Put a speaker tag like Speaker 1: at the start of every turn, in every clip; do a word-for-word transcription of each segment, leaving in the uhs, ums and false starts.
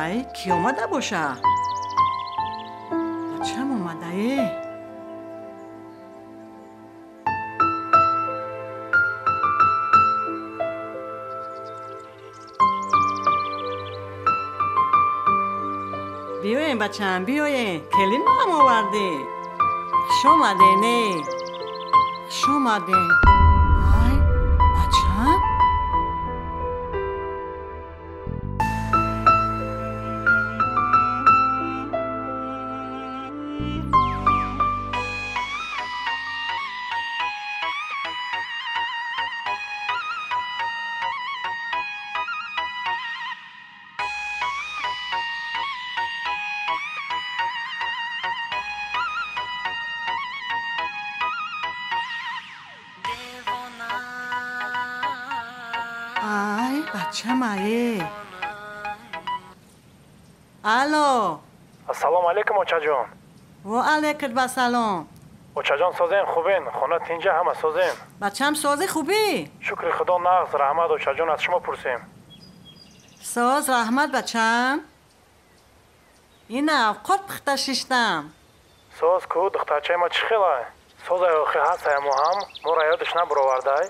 Speaker 1: ای کی اومده باشه؟ بچم اومده ای؟ بیاین بچم بیاین کلین ما هم آورده خوش اومده نه خوش اومده ای بچم ای بچم ای الو
Speaker 2: السلام علیکم اوچا جان.
Speaker 1: و علیکم السلام.
Speaker 2: اوچا جان سازین خوبین؟ خونه تینجا همه سازین؟
Speaker 1: بچم سازی خوبی؟
Speaker 2: شکر خدا نغز رحمت اوچا جان از شما پرسیم.
Speaker 1: ساز رحمت بچم این اوقات پخته ششتم.
Speaker 2: ساز کو دخترچه ما چی خیلی؟ ساز ایاخی هست ما هم ما را یادش نبرآورده.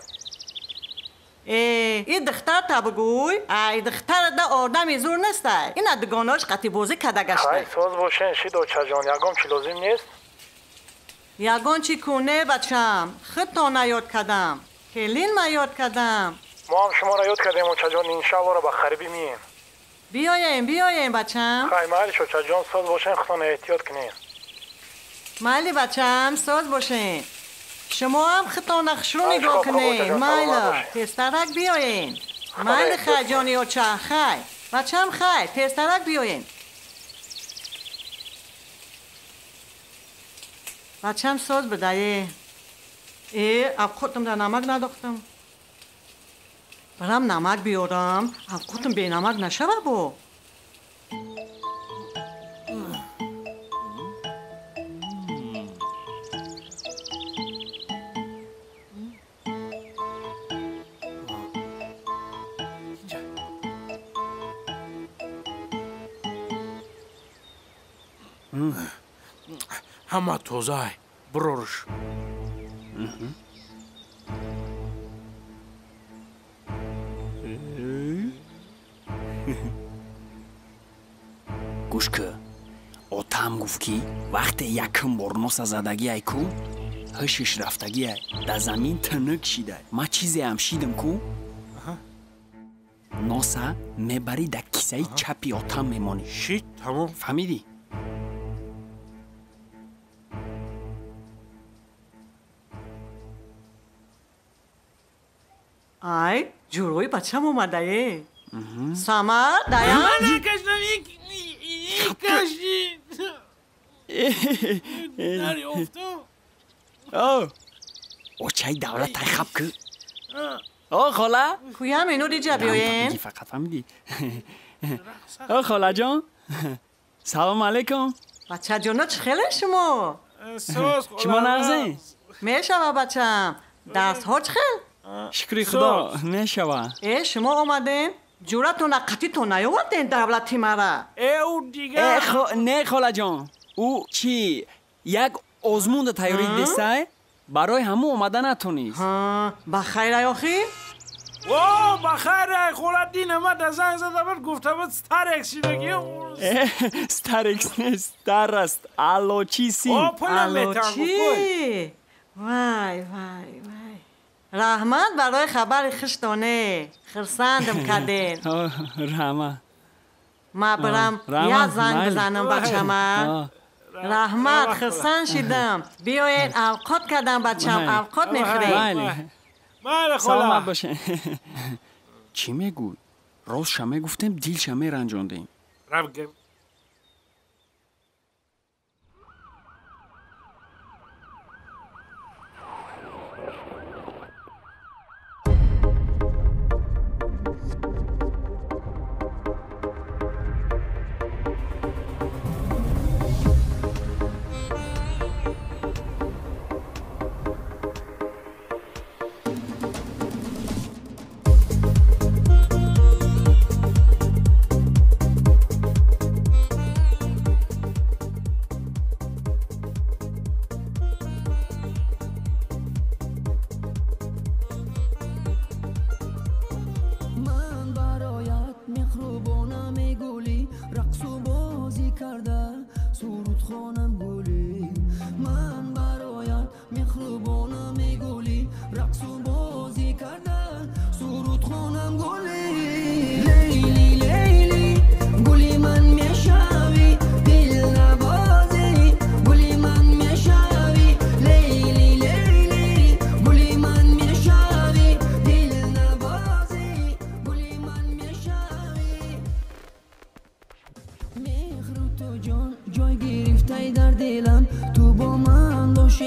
Speaker 1: این دختر تا بگوی ای دختر ده آدمی زور نسته این ادگاناش قطی بازی کده گشته.
Speaker 2: خیلی ساز باشین شید اوچا جان یگام چی لازم نیست؟
Speaker 1: یگان چی کنه بچم خود تا نیاد کدم کلین ما یاد کدم.
Speaker 2: ما هم شما را یاد کردیم اوچا جان انشالله را به خریبی میم.
Speaker 1: بیاین بیاین بچم.
Speaker 2: خیلی مالیش اوچا جان ساز باشین خودتان احتیاط کنین.
Speaker 1: مالی بچم ساز باشین. شما هم خطا نقش رو نگاه کنین. مایلا تسترک بیاین. مایل خجانی و چه خی بچم خی تسترک بیاین. بچم ساز بدهی. ای اب خودم در نمک نداختم. برم نمک بیارم اب خودم بی نمک نشوه با.
Speaker 3: همه توزه برورش.
Speaker 4: گوش که آتا هم گفت که وقتی یکم برناس زدگی ای کو هشش رفتگی ای در زمین تنک شیده. ما چیزی هم شیدم کو ناسا میبری در کیسه چپی آتا هم میمانی.
Speaker 3: شید تمام
Speaker 4: فهمیدی؟
Speaker 1: ای جوروی بچم اومده ای سامر دایم
Speaker 3: من نکشتم یک یک کشید نری افتو
Speaker 4: آه اوچای دولت تای خب که آه خاله
Speaker 1: کویم اینو دیجا بیاین
Speaker 4: فقط فهمیدی آه خاله جان سلام علیکم
Speaker 1: بچه جانا چه خیلی شما
Speaker 4: شما نغزه
Speaker 1: میشوه بچم درس ها چه خیل
Speaker 4: شکری خدا نشوه
Speaker 1: ای شما آمدین جورتون قطی تو نیوردین دولتی مرا
Speaker 3: او دیگه
Speaker 4: نه خاله جان او چی یک آزمون تیاری دسته برای همه اومده نتونیست
Speaker 1: بخیر ایاخی
Speaker 3: واو بخیر خورد دین ما در زنگ زده بود گفته بود ستارکس شیدگی
Speaker 4: ستارکس نیست ستار است آلوچی سیم
Speaker 1: آلوچی وای وای وای رحمت برای خبر خشتانه خرسندم کردین
Speaker 4: رحمت
Speaker 1: ما برم یا زنگ بزنم بچم رحمت خرسند شیدم بیاین اوقات کردم بچم اوقات نخریم
Speaker 3: بله
Speaker 4: سلامت باشه چی میگوی؟ راست شمه گفتم دیل شمه رنجاندیم
Speaker 3: رب گم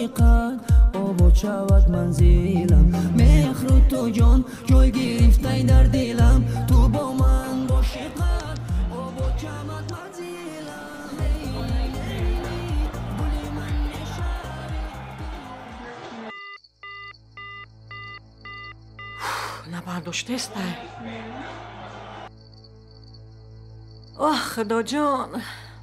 Speaker 5: عاشقت آباد شود منزلم مهر و تو جان جای گرفته در دلم تو با من عاشقت آباد شود منزلم گل من نشوی
Speaker 1: نبرداشته است. آه خدا جان،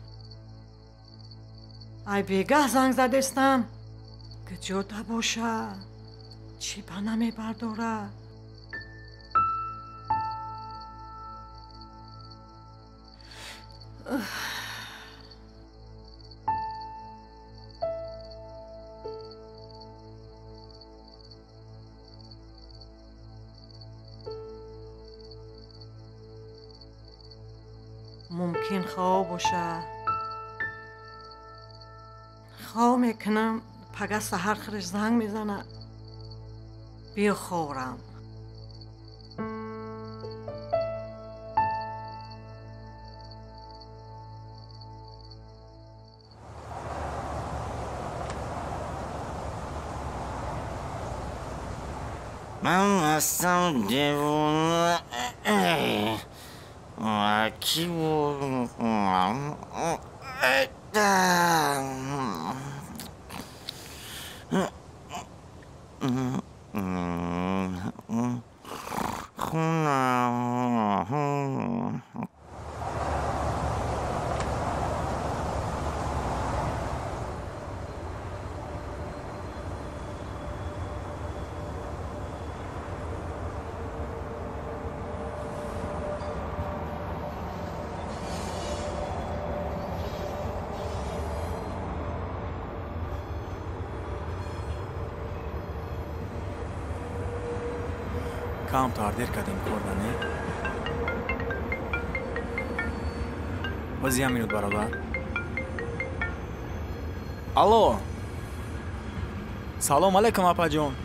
Speaker 1: ای بیگه زنگ زدستم که جدا باشه، چی با نمی برداره. ممکن خواب باشه. خواب میکنم پگه سحر خرش زنگ میزنه بیا خورم.
Speaker 6: من هستم دیوونه کی بود خونم
Speaker 7: کام تاردیر کردیم خوردنی بازی هم مینود برابر. الو سلام علیکم اپا جون.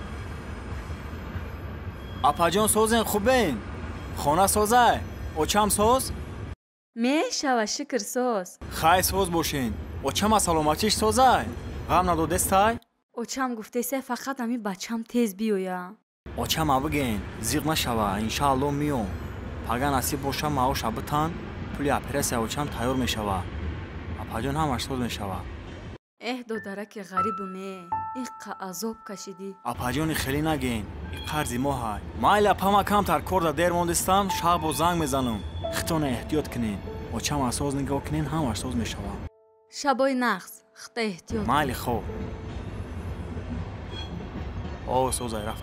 Speaker 7: اپا جون سوزین خوبین؟ خونه سوزه؟ اوچم سوز؟
Speaker 8: میشوه شکر سوز.
Speaker 7: خیلی سوز باشین. اوچم سلامتیش سوزه؟ غم ندادستای؟
Speaker 8: اوچم گفته سه فقط همی بچم تیز بیویا.
Speaker 7: اوچم ابگین زیغ نشوه انشالله میو. پگه نصیب باشه ماو شبتان پولی اپرس اوچم تیار میشوه. اپا جون همش سوز میشوه.
Speaker 8: اه دو درک غریب می ایقا عذاب کشیدی.
Speaker 7: اپا جون خیلی نگین ای قرضی ما های مایل اپا ما کم تر کرده دیر موندستم شب و زنگ میزنم خطون احتیاط کنین اوچم اساز نگاه کنین همش سوز میشوه.
Speaker 8: شبای نقص خط احتیاط
Speaker 7: مایل خوب او سوزای رفتی.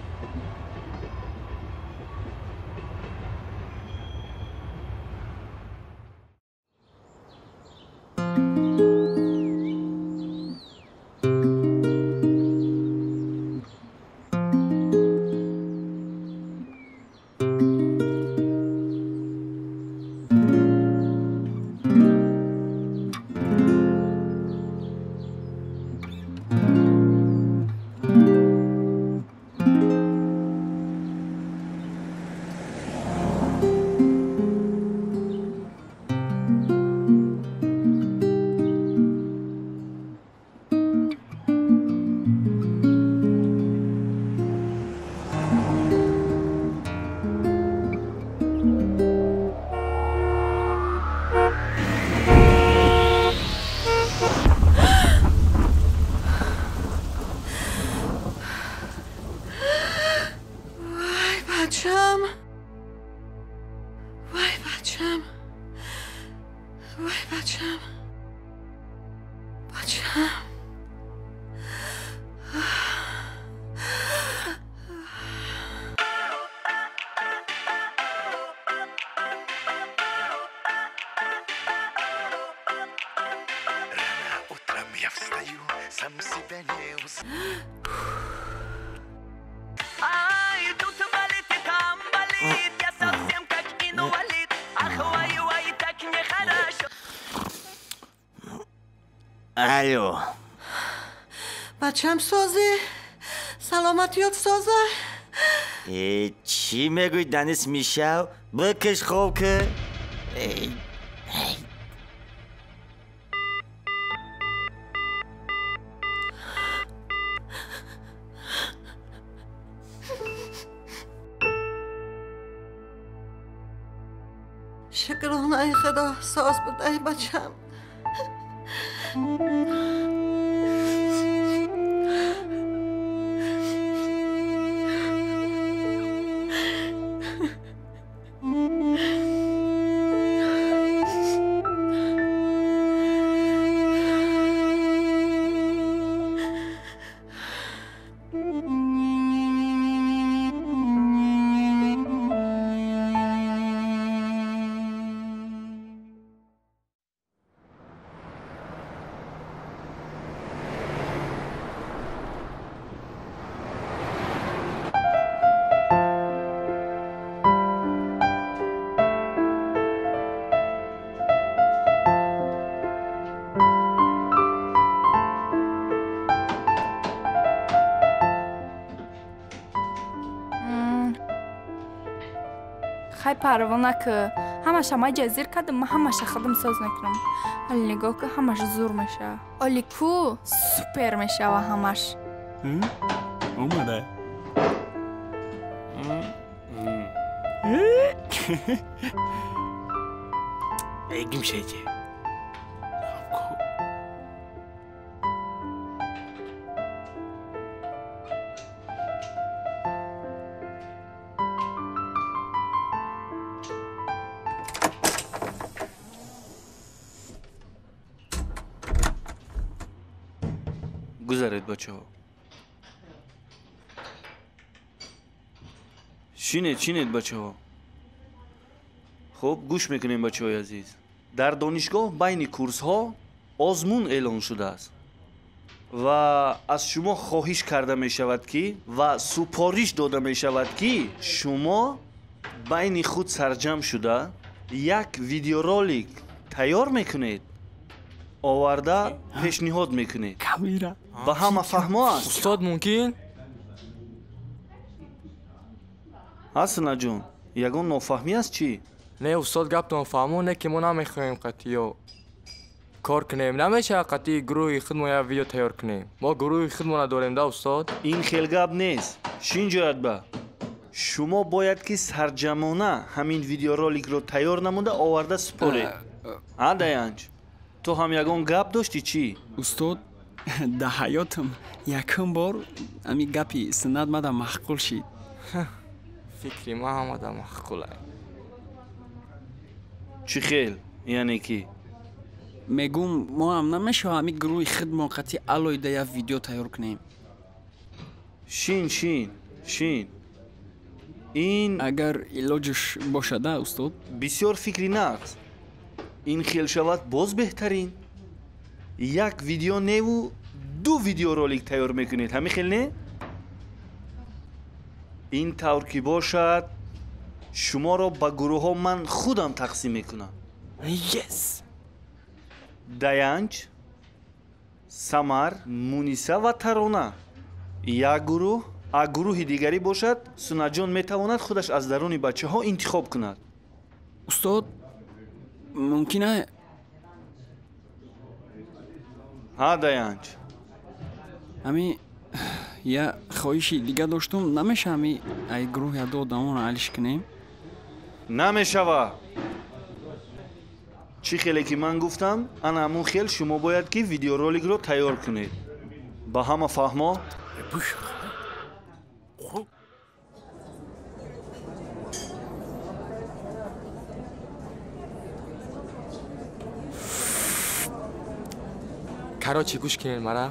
Speaker 1: بچم وای بچم وای بچم بچم
Speaker 6: الو
Speaker 1: بچم سازی سلامتیات سازه.
Speaker 6: چی میگوی دنیس میشو بکش خوب که
Speaker 1: شکرانه خدا ساز بده ای بچم.
Speaker 9: خیلی پروانه که همش همه جزیر کردم من همش خودم ساز نکنم ولی نگاه که همش زور میشه ولی کو سوپر میشه و همش
Speaker 4: اومده
Speaker 7: بگیم شیجه گذارید بچه ها شینید شینید بچه ها خب گوش میکنیم بچه های عزیز در دانشگاه بین کورس ها آزمون اعلان شده است و از شما خواهش کرده می شود که و سپارش داده می شود که شما بین خود سرجم شده یک ویدیورولیک تیار میکنید آورده پیشنهاد میکنید
Speaker 4: کامیرا
Speaker 7: با همه فهمه است
Speaker 10: استاد ممکن
Speaker 7: حسنا جون یگان نافهمی است چی
Speaker 10: نه استاد گفتم فهمونه که ما نمیخوایم قطعی کار کنیم نمیشه قطعی گروه خودمون یا ویدیو تیار کنیم ما گروه خودمون داریم ده استاد
Speaker 7: این خیلی گپ نیست شین جاید با شما باید که سرجمانه همین ویدیورولیک رو تیار نمونده آورده سپارید ها دیانج تو هم یگان گپ داشتی چی
Speaker 4: استاد در حیاتم یکم بار امی گپی سند مده محقول شید
Speaker 10: فکری ما هم آدم محقوله
Speaker 7: چی خیل یعنی کی
Speaker 4: میگم ما هم نمیشه امی گروه خدمت قطعی علایده یا ویدیو تیار کنیم
Speaker 7: شین شین شین این
Speaker 4: اگر علاجش باشده استاد
Speaker 7: بسیار فکری نقص این خیل شود باز بهترین یک ویدیو نیو دو ویدیو رولیک تیار میکنید همین خیل نه این طور که باشد شما را با گروه ها من خودم تقسیم میکنم
Speaker 10: یس
Speaker 7: دیانج سمر مونیسا و ترانه یک گروه یک گروه دیگری باشد سونا جان میتواند خودش از درون بچه ها انتخاب کند
Speaker 4: استاد ممکنه
Speaker 7: ها دیانج
Speaker 4: امی یا خواهشی دیگه داشتم نمیشه امی ای گروه یا دو دامون علیش کنیم
Speaker 7: نمیشوه چی خیلی که من گفتم انا همون خیل شما باید که ویدیو رولیک رو تیار کنید با همه فهمه
Speaker 10: کراچی گوش کنین مرا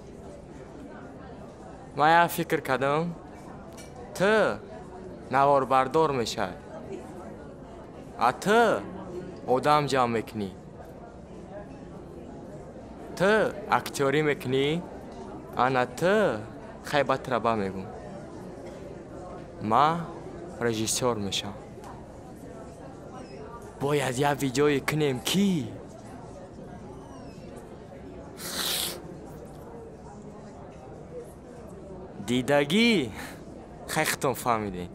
Speaker 10: ما یا فکر کردم تو نوار بردار میشه تو آدم جمع میکنی تو اکتوری میکنی انا تو خیبت ربا میگم ما رژیسور میشم باید یه ویدیوی کنیم کی دیدگی خیختون فهمیدین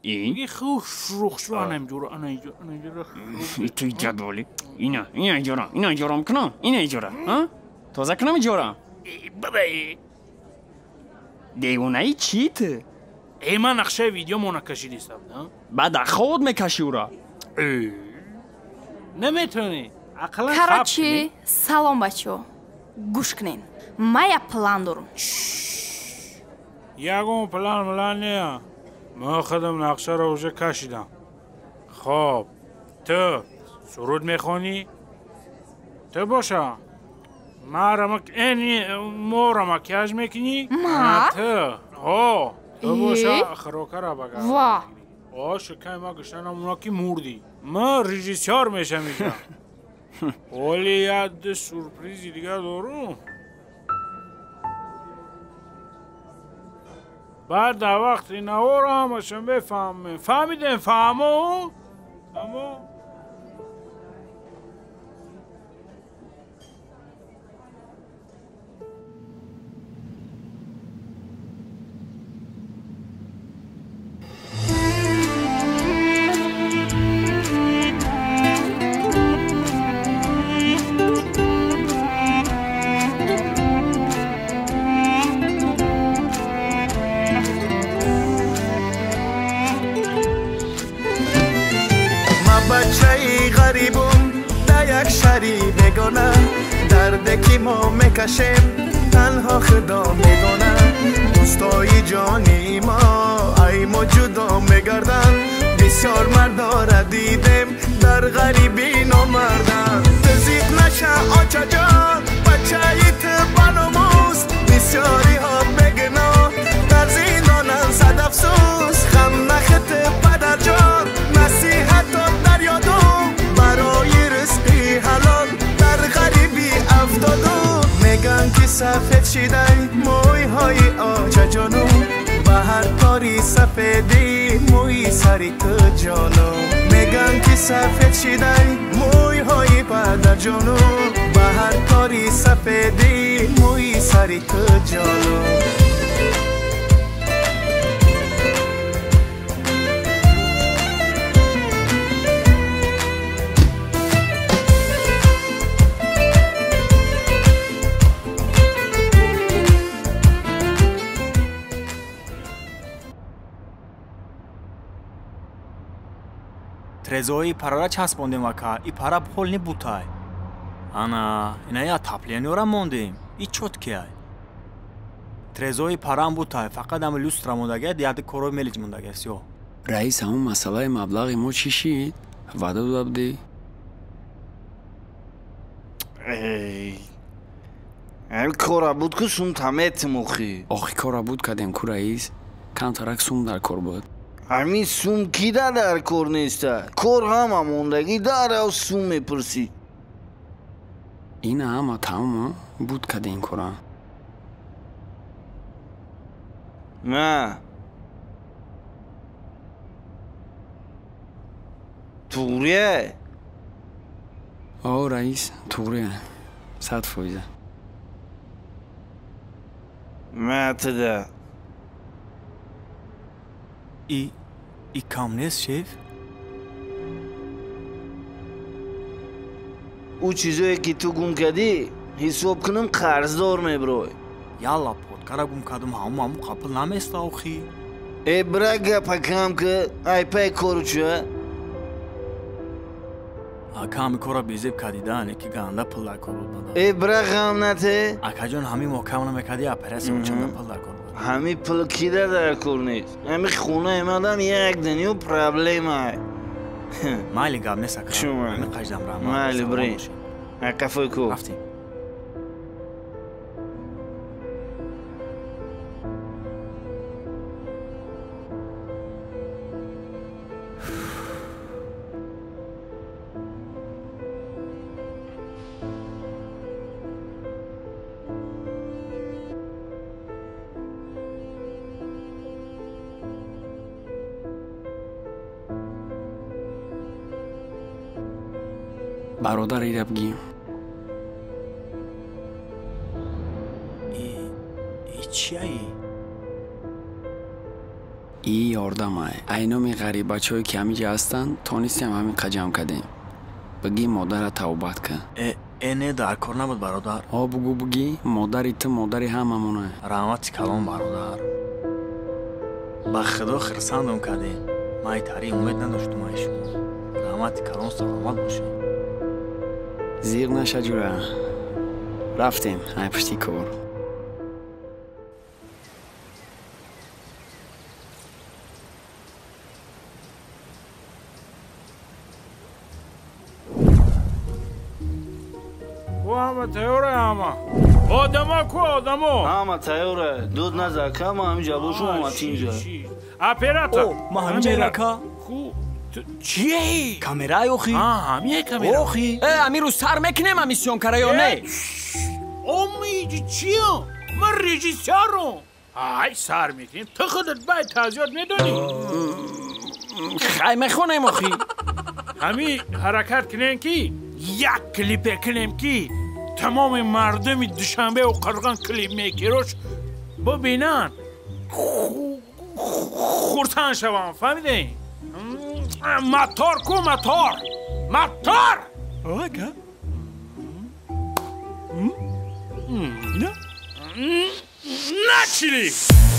Speaker 3: میگه خوب شروخ شو انا اینجورا انا اینجورا انا اینجورا
Speaker 4: توی جدولی اینا اینا اینجورا اینا اینجورا میکنم اینا اینجورا ها تازه کنم اینجورا
Speaker 3: بابای
Speaker 4: دیوونه ای چیت
Speaker 3: ای من نقشه ویدیو مونه کشیدیستم نه
Speaker 4: بعد خود میکشی او را
Speaker 3: نمیتونی عقلا
Speaker 9: Короче, салом бачо. Гуш кунин. Ман як план дорам.
Speaker 3: یگون پلان ملان نیا من خودم نقشه رو уже کشیدم خب تو سرود میخونی؟ تو باشه ما را مک... اینی ما را مکیاج میکنی؟
Speaker 9: ما؟
Speaker 3: تو ها تو باشه خروکه را بگرد
Speaker 9: وا
Speaker 3: آه شکای ما گشتن اونا که موردی ما ریژیسیار میشم اینجا ولی یاد سورپریزی دیگه دارم بعد در وقت این ها رو همشون بفهمیم فهمیدین فهمو؟ فهمو؟
Speaker 11: بچه‌ای غریبم در یک شهری بگانه درد که ما میکشیم تنها خدا میدونه دوستای جانی ما ای ما جدا میگردن بسیار مردا را دیدیم در غریبی نامردن تزید نشه آچه جان بچه‌ی تو بناموس بسیاری ها بگنا در زندانن صد افسوس خم نخت پدر جان نصیحت یادم برای رزقی حلال در غریبی افتادم میگن که سفید شده موی های آچه جانو به هر کاری سفیدی موی سری تو جانو میگن که سفید شده موی های پدر جانو به هر کاری سفیدی موی سری تو جانو
Speaker 12: трезои парара часпондем ака и пара пол не бутай ана ина я таплиянёра мондем и чоткияй трезои парам бутай фақат ам люстра мондагия диади коро мелиҷ мондагиаст ё
Speaker 4: раис ҳамон масъалаи маблағи мо чӣ шид ваъда дода будӣ
Speaker 7: ҳам кора буд ку сум таметимохӣ
Speaker 4: охи кора буд кадем ку раис камтарак сум дар кор буд
Speaker 7: ҳамин сум кида дар кор неста кор ҳама мондагӣ дарав сум мепурсӣ
Speaker 4: ина ҳама тамома буд кадем кора
Speaker 7: ма туғрияй
Speaker 4: о раис туғрия сад фоиза
Speaker 7: матда
Speaker 12: и и кам нест шеф
Speaker 7: ӯ чизое ки ту гум кардӣ ҳисоб кунам қарздор мебирой
Speaker 12: ялла подкара гум кардам ҳаму ҳаму қапл наместа охӣ
Speaker 7: э бира гапа кам ка ай пай кору чӯа
Speaker 12: ака ҳами кора безеб кардида не ки ганда пул дар кор буд бада
Speaker 7: э бира ғам нате
Speaker 12: акаҷон ҳами моҳкам намекарди операсия чанда пул дар кор буд
Speaker 7: ҳами пул кида дар кор нест ҳами хонаи мадам як дунё проблемай
Speaker 12: майли гап нест ака ҳами қаҷдам раҳмат
Speaker 7: майли бирин акафой ку
Speaker 12: рафтем
Speaker 4: бародари рабгӣ
Speaker 12: чияи
Speaker 4: ای یاردم اینامی غریب بچه های که همیجا هستن تونستیم همین قجم کردیم بگی مادر توبت کن.
Speaker 12: اینه در کار نبود برادر.
Speaker 4: آه بگو بگی مادری تو مادری هممونه.
Speaker 12: رحمت کلام برادر. با خدا خرسندم کردیم. من تاری امید نداشتم ای شما. رحمت کلام سلامت باشه.
Speaker 4: زیغ نشه جوره. رفتیم های پشتی کار.
Speaker 3: همه تیوره همه آدم کو آدم
Speaker 7: همه تیوره دود نزکه ما همینجا باشم همه تینجا
Speaker 3: اپیراتا
Speaker 12: ما همینجا رکا
Speaker 3: خو
Speaker 4: چیه؟
Speaker 12: کامرای اوخی؟
Speaker 3: آه همیه کامرا
Speaker 4: اوخی؟ اه امی رو سر میکنم امیسیون کرا یا نه؟
Speaker 3: امیجی چیه؟ من ریجیسیارم آی سر میکنیم تو خودت باید تازیاد میدونی
Speaker 4: خیمه خونم اوخی
Speaker 3: همی حرکت کنیم کی یک کلیپ کنیم کی تمام مردمی دوشنبه و قرقان کلیپ میکروش ببینن خورتن شوام فهمیدین مطار کو مطار مطار
Speaker 12: آگه
Speaker 3: نه نه چیلی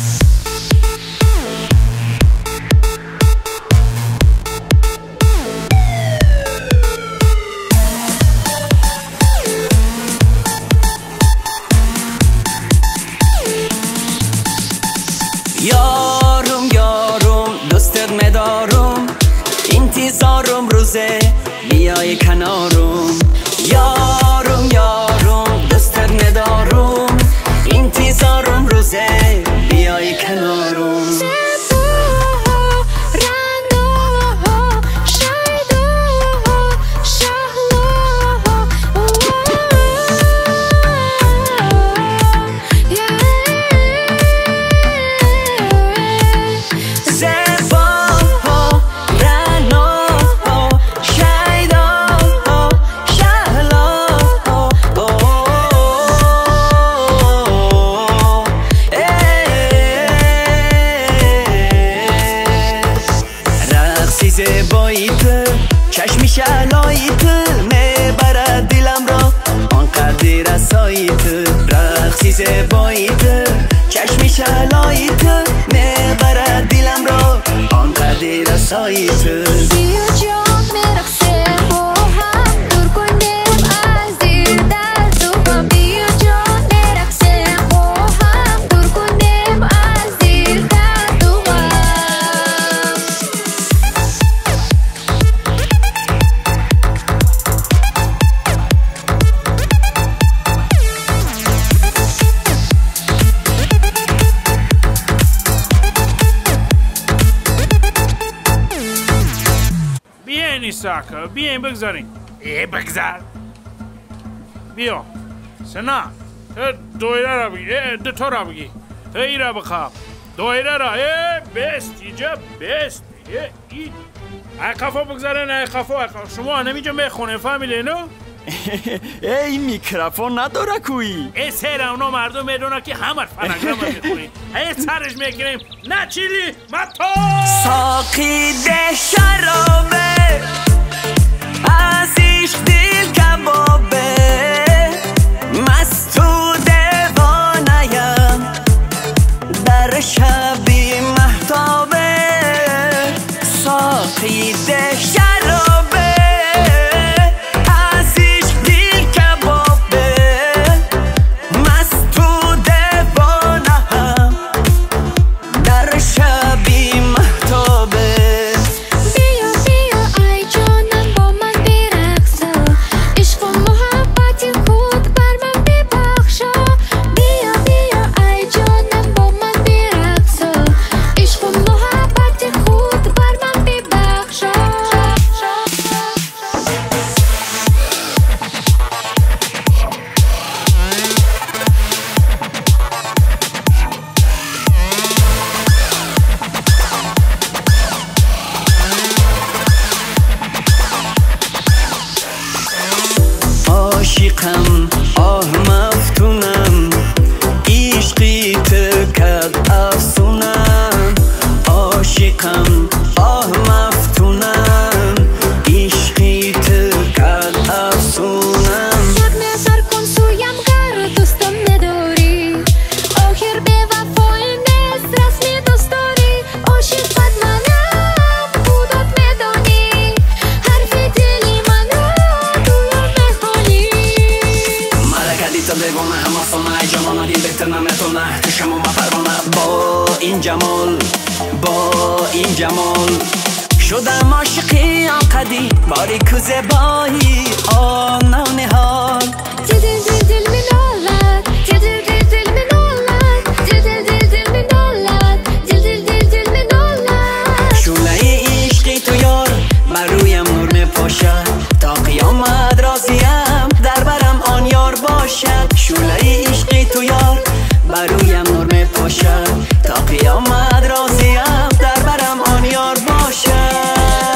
Speaker 5: یارم یارم دوستت مدارم انتظارم روزه بیای کنارم یارم یارم دوستت مدارم انتظارم روزه بیای کنارم چشمی شلایت میبرد دلم را آنقدر رسایت رقصی زبایت چشمی شلایت میبرد دلم را آنقدر رسایت بیا جان میرقصه با هم دور کنیم از دیر درد و غم بیا جان میرقصه با هم دور کنیم از دیر درد و غم
Speaker 3: ساکا بیاین بگذارین ای بگذار بیا سنا تو دویره را بگی دوتا را بگی تو ای را بخواب دویره را ای بست اینجا بست ای ای قفا بگذارین ای قفا شما نمیجا میخونه فهمیده نو
Speaker 4: ای میکروفون نداره کوی
Speaker 3: ای سیر اونا مردم میدونه که همه فنگرام میخونیم ای سرش میکنیم نه چیلی مطا
Speaker 5: ساقی ده شرابه از عشق دل کبابه مستو دیوانه‌ام در شبی مهتابه ساقی ده شرابه از عشق دل کبابه مستو دیوانه‌ام در شبی مهتابه عاشقم آه مفتونم عشقی تو کد افسونم
Speaker 4: میتونم نتونه چشم و پروانه با این جمال با این جمال شدم عاشقی آن قدیم باریک و زیبایی آن نهال
Speaker 13: دل دل دل منالت دل دل دل منالت دل دل دل منالت دل دل دل دل منالت
Speaker 4: شعله عشقی تو یار بر رویم نور میپاشد تا قیامت راضیم در برم آن یار باشد شعله عشقی تو یار بر رویم نور میپاشد تا قیامت راضیم در برم آن یار باشد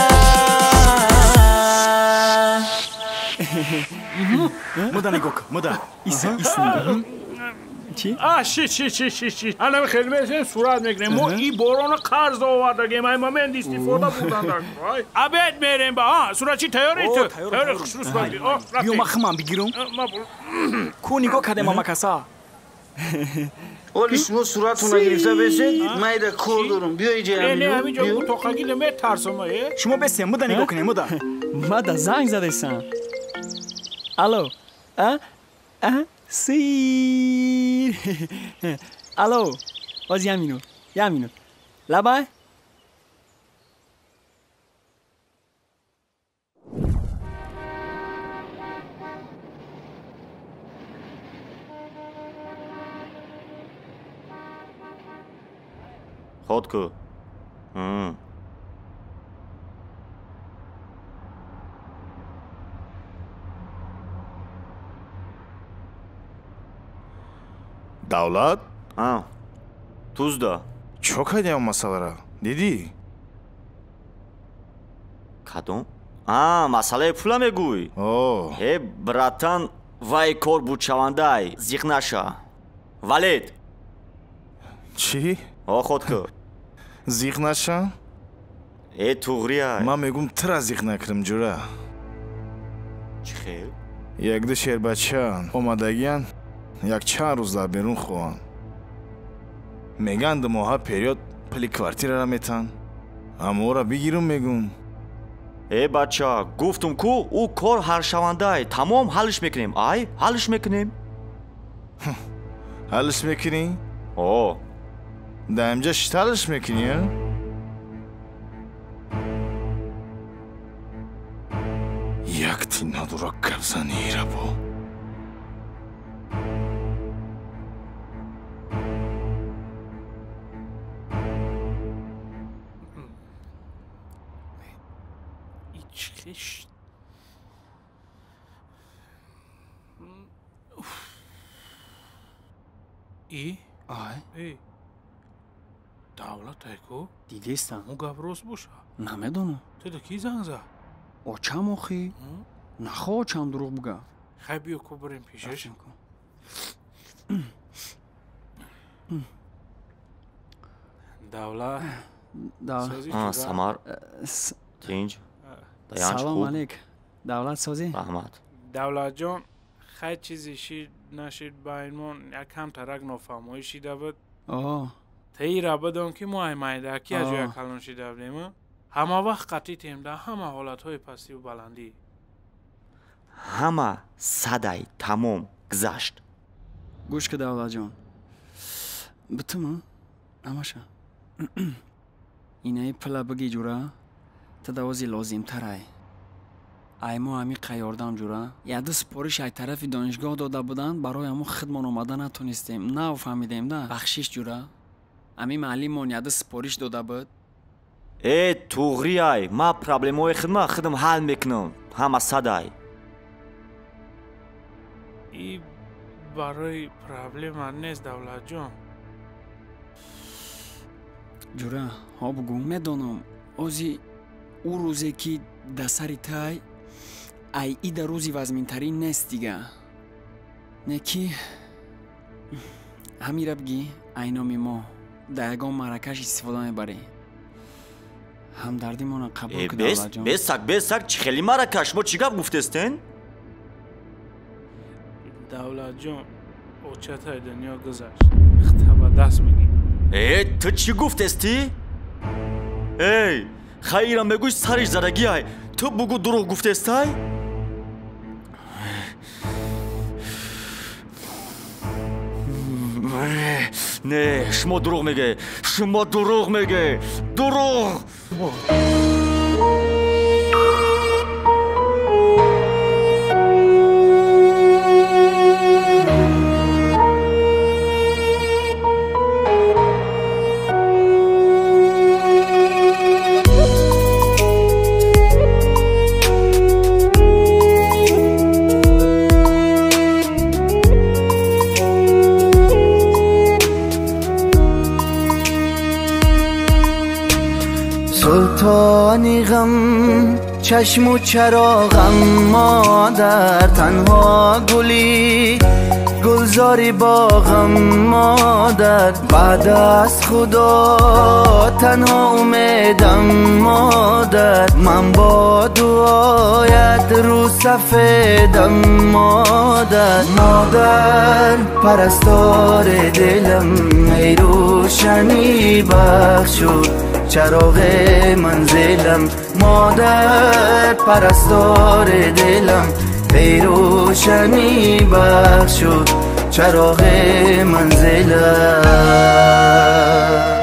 Speaker 12: مدن نگاه کن مدن ایسا ایسا
Speaker 3: چی؟ آه شی شی شی شی شی الان خیلی مثل صورت میگیریم ما این باران قرض آورده گیم ای من استفاده بودن دارم ابد میریم با ها صورت چی تیاری تو؟ تیاری خصوص بگیر
Speaker 12: بیو ما خمام بگیرم کو نگاه کده ماما کسا
Speaker 7: اولی شما صورتتون نگرفته بشید من ایده کار دارم بیا ایجا
Speaker 3: نه همینجا اون توقعی نمید ترسم
Speaker 12: شما بسیم مدن نگاه کنیم مدن
Speaker 4: مدن زنگ زده سن الو اه اه سیر الو باز یه مینو یه مینو لبای
Speaker 6: خود کو
Speaker 14: Davlat?
Speaker 6: Ha. Tuzda.
Speaker 14: Çok hadi masalara. Dedi.
Speaker 6: Kadon? Ha, masala pula meguy.
Speaker 14: Oh.
Speaker 6: He, bratan vay kor bu çavanday. Ziknaşa. Valid.
Speaker 14: Çi?
Speaker 6: O xodko.
Speaker 14: Ziknaşa?
Speaker 6: E tuğriya.
Speaker 14: Ma megum tra ziknakrim jura.
Speaker 6: Chil?
Speaker 14: Yakda sherbachchan omadagan як чанд рӯз дар берун хоҳанд меган ду моҳа период пули квартирара метан амора бигирум мегум
Speaker 6: э бача гуфтум ку ӯ кор ҳаршавандай тамом ҳалш мекунем ай ҳалш мекунем
Speaker 14: ҳалш мекунӣ
Speaker 6: о
Speaker 14: да имҷа шит ҳалш мекунӣ якти надурак гапзани ирабо
Speaker 3: Çiş. İyi.
Speaker 4: Ay.
Speaker 3: İyi. Davlat eko.
Speaker 4: Didistan.
Speaker 3: Mu gavros boşa.
Speaker 4: Namedonu.
Speaker 3: Teda ki zanza.
Speaker 4: Oçam oxi. Naxo oçam duruq buga.
Speaker 3: Xabiyo kobrem pişeş. Davlat.
Speaker 4: Davlat.
Speaker 6: Ha, Samar. Tinç.
Speaker 4: سلام علیک دولت سازی
Speaker 6: رحمت
Speaker 3: دولت جان خیلی چیزی شید نشید باینمون یک کم ترک نفهمایی شیده بود
Speaker 4: آه
Speaker 3: تایی را بدون که ماه مایده که از یک کلون شیده بودیم همه وقت قطعی تیم ده همه حالت های پستی و بلندی
Speaker 6: همه صدای تمام گذشت
Speaker 4: گوش که دولت جان بتما نماشه اینه پلا بگی جورا تداوزی لازم ترای ایمو همی قیاردم جورا یاد سپورش ای طرفی دانشگاه داده بودن برای همون خدمت آمدن نتونستیم نه فهمیدیم ده بخشش جورا امی معلممون یاد سپورش داده بود
Speaker 6: ای توغریای ما پرابلمای خدمت خدم حل میکنم همه صدای
Speaker 3: ای برای پرابلم نیست دولت جان
Speaker 4: جورا ها بگو میدونم اوزی او روزی که در سری تای ای ای در روزی وزمینترین نیست دیگه نکی همی را بگی اینامی ما در یکان مرکش استفاده میبری هم دردی مانا قبول که دولت جان
Speaker 6: بسک بسک چی خیلی مرکش ما چی گفت گفتستین؟
Speaker 3: دولت جان اوچت های دنیا گذشت اختبا دست بگی
Speaker 6: ای تو چی گفتستی؟ ای خیرم بگوش سرش زدگی های تو بگو دروغ گفتستای؟ نه شما دروغ میگه شما دروغ میگه دروغ
Speaker 11: سلطانی غم چشم و چراغم مادر تنها گلی گلزاری باغم مادر بعد از خدا تنها امیدم مادر من با دعایت رو سفیدم مادر مادر پرستار دلم ای روشنی بخشو چراغ منزلم مادر پرستار دلم ای روشنی بخشو چراغ منزلم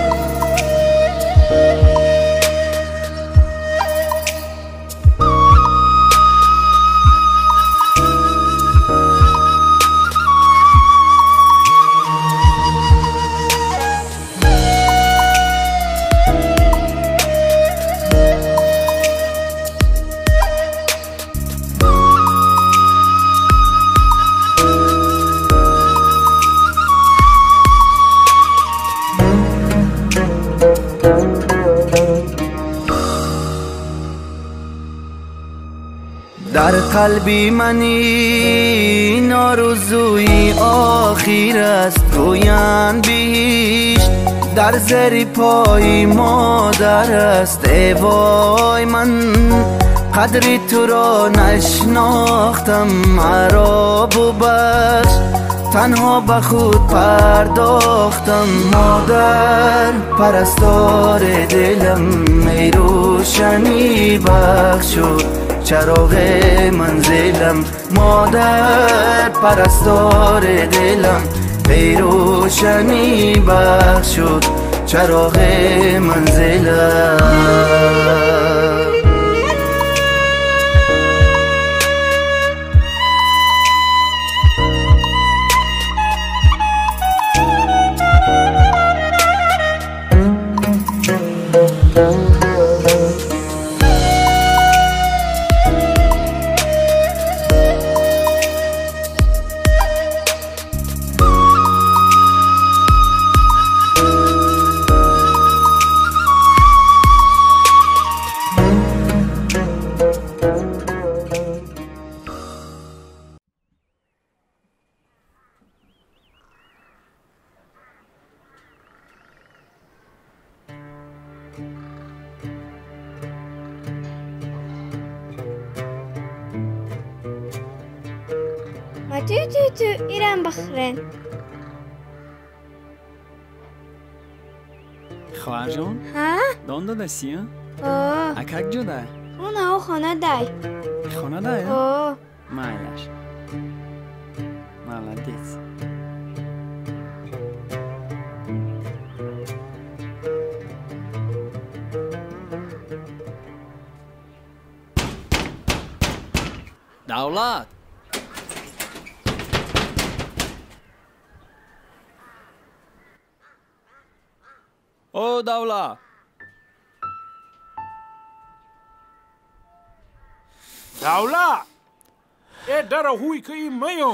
Speaker 11: در قلبی منی نارزوی آخیر است گویند بیشت در زیر پای مادر است ای وای من قدری تو را نشناختم مرا ببخش تنها به خود پرداختم مادر پرستار دلم ای روشنی بخشو چراغ منزلم مادر پرستار دلم ای روشنی بخشو چراغ منزلم
Speaker 15: ما تو تو تو ایران بخورن
Speaker 16: خواهر جان
Speaker 15: ها؟
Speaker 16: دان دادستی ها؟
Speaker 15: آه
Speaker 16: اکک جده؟
Speaker 15: اون او خانه دای
Speaker 16: خانه دای؟
Speaker 15: آه
Speaker 16: مایلش молодец давлат о давлат
Speaker 3: давлат е дара хуй ки меё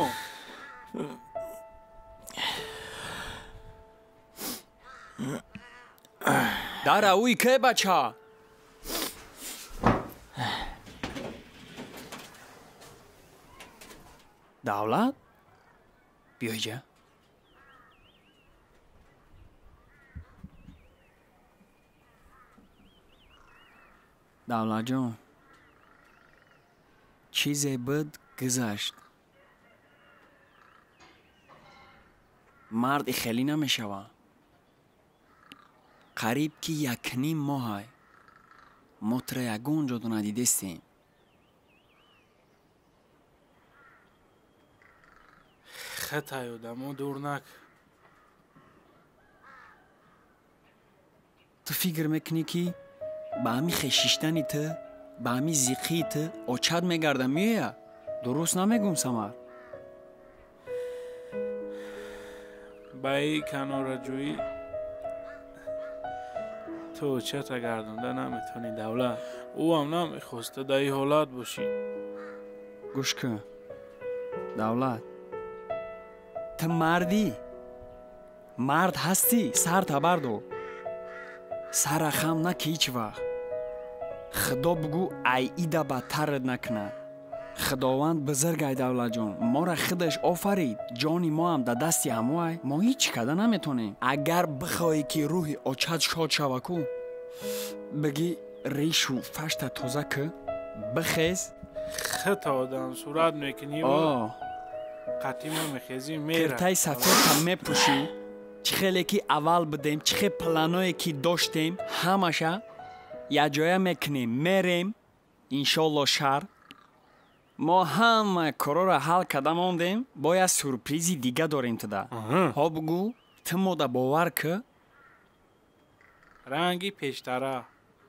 Speaker 16: дара уй ке бача давлат биёҷа давлатҷон чизе буд гузашт мард ихелӣ намешавад қариб ки якним моҳай мо тра ягон ҷоду надидистем
Speaker 3: хатаю дамо дур нак
Speaker 16: ту фикр мекунӣ ки ба ҳамин хешиштани ту ба ҳамин зиқии ту очад мегардам меоя? дуруст намегум Самар?
Speaker 3: ба ин канораҷӯӣ ту очата гардонда наметавонӣ Давлат. ӯ ҳам намехоста дар ин ҳолат бошӣ.
Speaker 16: гӯш кун Давлат, ту мардӣ? мард ҳастӣ? сар табардор, сара хам наки ҳеҷ вақт. худо бугӯ ай ида бадтарат накунад. худованд бузургай Давлатҷон, моро худаш офарид, ҷони мо ҳам дар дасти ҳамоай, мо ҳеҷ када наметонем. агар бихоҳӣ ки рӯҳи очат шод шава ку, бигӣ решу фашта тоза ку, бихез.
Speaker 3: хита одам сурат мекунӣ ва қатъи ма мехезӣ мера.
Speaker 16: киртаи сафедта мепӯшӣ. чӣ хеле ки аввал будем, чӣ хел планое ки доштем, ҳамаша якҷоя мекунем, мерем иншолло шаҳр. мо ҳама корора ҳал карда мондем, бояд сюрпризи дига дорем туда. ҳо бугӯ ту мода бовар ку.
Speaker 3: ранги пештара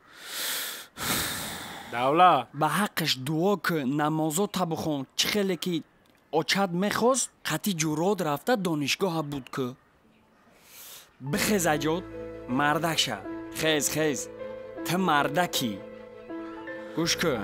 Speaker 3: Давлат,
Speaker 16: ба ҳаққаш дуо ку, намозота бихон. чӣ хеле ки очат мехост, қатъи ҷурод рафта донишгоҳа буд ку. бихез аҷод, мардак ша. хез хез, ту мардакӣ. гӯш кун.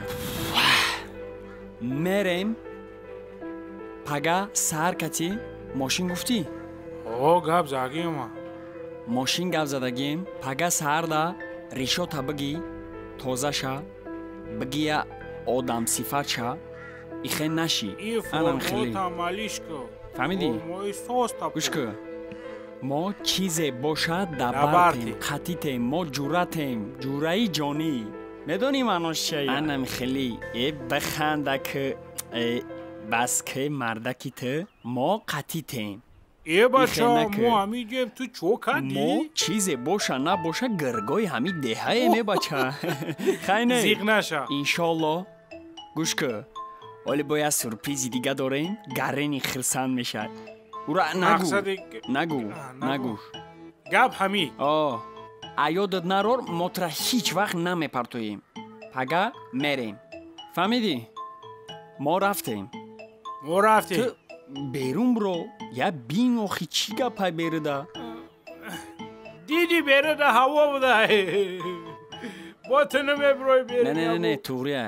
Speaker 16: мерем пага саҳар кати мошин гуфтӣ?
Speaker 3: о гап задагима.
Speaker 16: мошин гап задагим. пага саҳарда решота бигӣ тозаша, бигия одам сифат ша, ихен наши. анам хеле фаҳмидӣ? гӯш кун. мо чизе бошад дабартем, қатитем, мо ҷуръатем, ҷуръаи ҷонӣ. медонӣ маънош чия? анам хеле э биханда ки бас ки мардаки ту мо қатитем.
Speaker 3: э бача мо ҳамиҷем ту чо кардӣ?
Speaker 16: мо чизе боша набоша гиргои ҳамин деҳаем э бача. хайне
Speaker 3: зиқ наша.
Speaker 16: иншолло. гӯш кун. оле бояд сюрпризи дига дорем. гаррени хирсанд мешад. ура нагӯ нагӯ нагӯ.
Speaker 3: гап ҳамин.
Speaker 16: о аёдат нарор, мотра ҳеҷ вақт намепартоем. пага мерем. фаҳмидӣ? мо рафтем.
Speaker 3: мо рафтем.
Speaker 16: ту берун биро, я бин охи чӣ гапай берида?
Speaker 3: диди берида ҳаво буда. бо ту намебирои берида.
Speaker 16: не не не туғрия.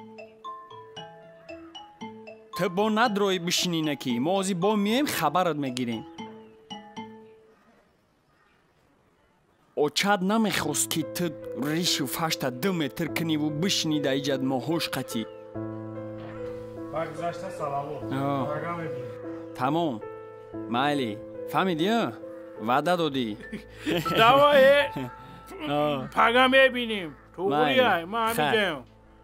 Speaker 16: ту бо надрои бишинина ки мо ҳозир бо меоем хабарат мегирем. очат намехост ки ту решу фашта ду метр куниву бишинӣ дар иҷад моҳош қатӣ.
Speaker 3: баргузашта салавот. пага мебинем.
Speaker 16: тамом. майли. фаҳмидӣ? ваъда додӣ.
Speaker 3: давое. пага мебинем. туғрияй, ман ҳамиҷаем.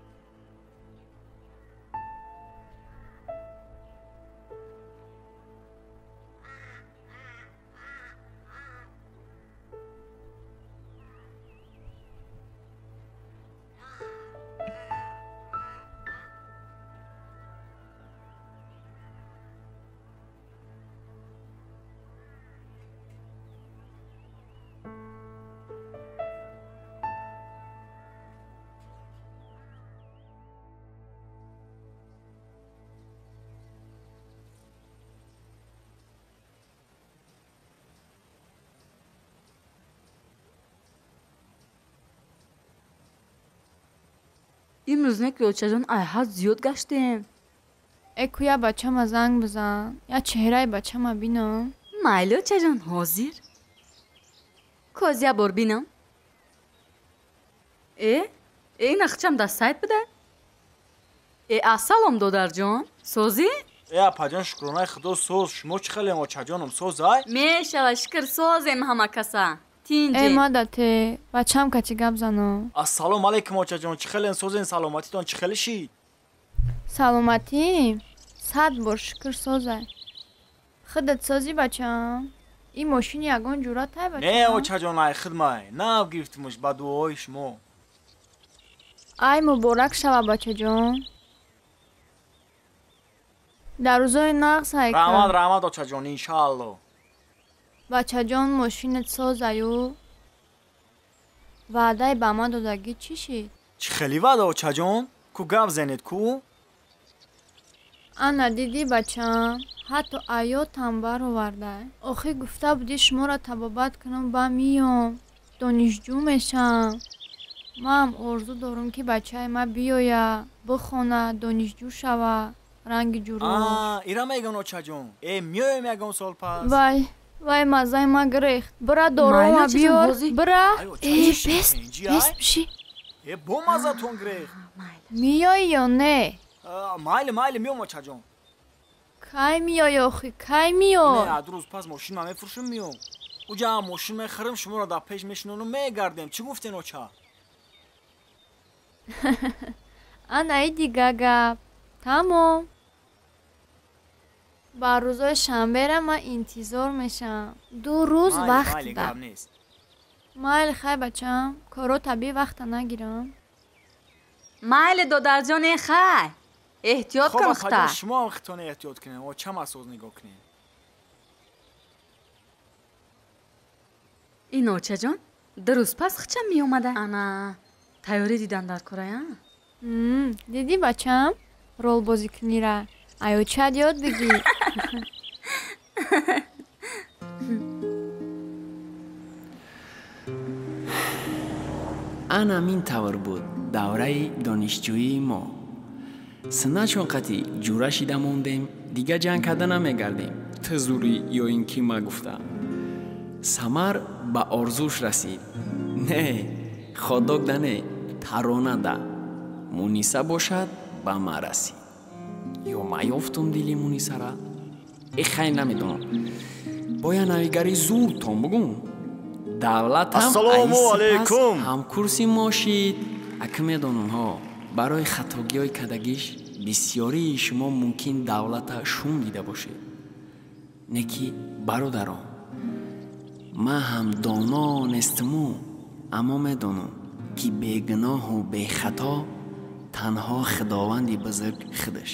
Speaker 8: имрӯз не ки очаҷон айҳад зиёд гаштем.
Speaker 9: экуя бачама занг бизан, я чеҳраи бачама бинам.
Speaker 8: майли очаҷон ҳозир. коз я бор бинам. э э нақчам дастайт буда. э ассалом додарҷон. созӣ?
Speaker 12: э апаҷон шукронаи худо соз. шумо чӣ хелем очаҷоном созай?
Speaker 8: мешава шукр созем ҳама каса.
Speaker 9: э мадате бачам качи гап зано.
Speaker 12: ассалому алайкум очаҷон. чӣ хелен созен? саломатитон чӣ хеле шид?
Speaker 9: саломатӣ? сад бор шукр созай. худат созӣ бачам? ин мошини ягон ҷуръатай бачам?
Speaker 12: не очаҷон ай хидмай. нав гирифтимуш ба дуои шумо.
Speaker 9: ай муборак шава бачаҷон. дар рӯзои нағз ҳайка.
Speaker 12: раҳмат раҳмат очаҷон иншаалло.
Speaker 9: бачаҷон мошинат созаю? ваъдаи ба ман додагӣ чӣ шид?
Speaker 12: чӣ хеле ваъда очаҷон? Ку гап зенед ку?
Speaker 9: ана дидӣ бачам, ҳатто аётам баровардай. Охир гуфта будӣ шуморо табобат кунам ба миём, донишҷӯ мешам. ман орзу дорам ки бачаи ман биёя, бихона, донишҷӯ шава, ранги ҷурӯш.
Speaker 12: ира мегӯн очаҷон. Э миёем ягон сол пас.
Speaker 9: вай вай маззаи ман гирехт. бира дорома биёр. бира. Э бест бест биши.
Speaker 12: Э бо маззатон гирехт.
Speaker 9: миёӣ ё не?
Speaker 12: майли майли миём очаҷон.
Speaker 9: кай миёӣ охи? кай миёй?
Speaker 12: Не ад рӯз пас мошина мефурӯшим миём. уҷа мошин мехарим шуморо дар пеш мешинонам мегардем. Чӣ гуфтен оча?
Speaker 9: ана и дигар гап. тамом. ба рӯзои шанбера ман интизор мешам. ду рӯз вақт дар. майли хай бачам, коро табӣ вақта нагирам.
Speaker 8: майли додарҷоне хай. эҳтиёт кун хта.
Speaker 12: шумо ҳам хитона эҳтиёт кунед. оча масоз нигоҳ кунед.
Speaker 8: ин очаҷон ду рӯз пас хича меомада. ана тайёрӣ дидан дар корая?
Speaker 9: дидӣ бачам? ролбозӣ кунира. аёчат ёд бигӣ.
Speaker 4: ана мин тавр буд давраи донишҷӯии мо. сина чун қати ҷура шида мондем, дига ҷанг карда намегардем. ту зурӣ ё ин ки ма гуфта. самар ба орзуш расид. не ходок да не, тарона да. муниса бошад ба ма расид. ё ма ёфтум дили мунисара. э хай намедонам. боя навигари зур том бугум. давлатам
Speaker 6: ассалому алайкум.
Speaker 4: ҳамкурси мо шид. ака медонам ҳо барои хатогиҳои кадагиш бисёрии шумо мумкин давлата шум дида бошед. не ки бародарон, ман ҳам доно нестиму, аммо медонам ки бегуноҳу бехато танҳо худованди бузург худаш.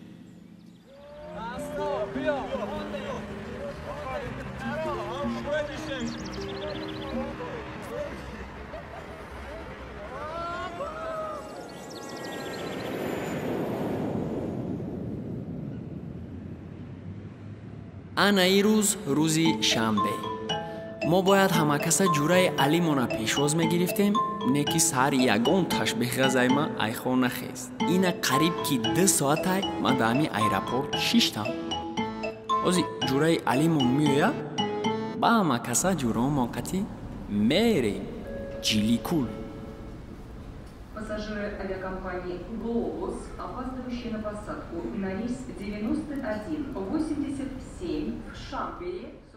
Speaker 4: ана ин рӯз рӯзи шанбе. мо бояд ҳамакаса ҷураи алимона пешвоз мегирифтем, не ки сари ягон ташбеҳ ғазайма айхо нахест. ина қариб ки ду соатай ма дар ҳамин аэропорт шиштам. ҳозир ҷураи алимон меояд, ба ҳамакаса ҷураҳо моқатӣ мерем ҷиликул.
Speaker 17: Пассажиры авиакомпании «Глобус», опаздывающие на посадку на рейс девяносто один восемьдесят семь в Шамбере.